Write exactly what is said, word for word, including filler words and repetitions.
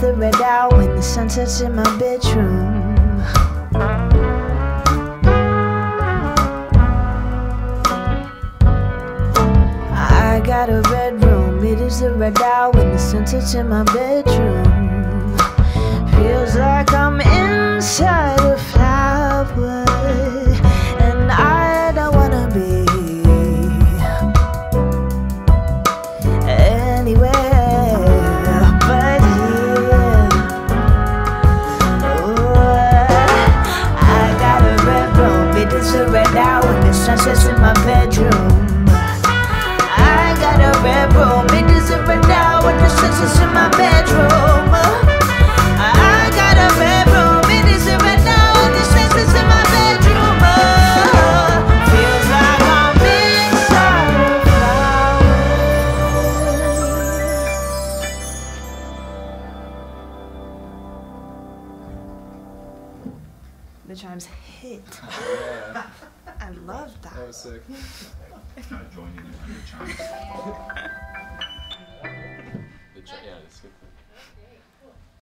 the red out when the sun sets in my bedroom. I got a red room, it is the red out when the sun sets in my bedroom. Feels like I'm inside a flower, and I don't wanna be anywhere but here. Oh, I got a red room, it is a red out when the sun sets in my bedroom. I got a red room, it is a red out when the sun sets in my bedroom. I got a red room, it is a red out when the sun sets in my bedroom. Feels like I'm inside a flower. The chimes hit. Yeah. I love that. That was sick. Gotta join in on the chimes.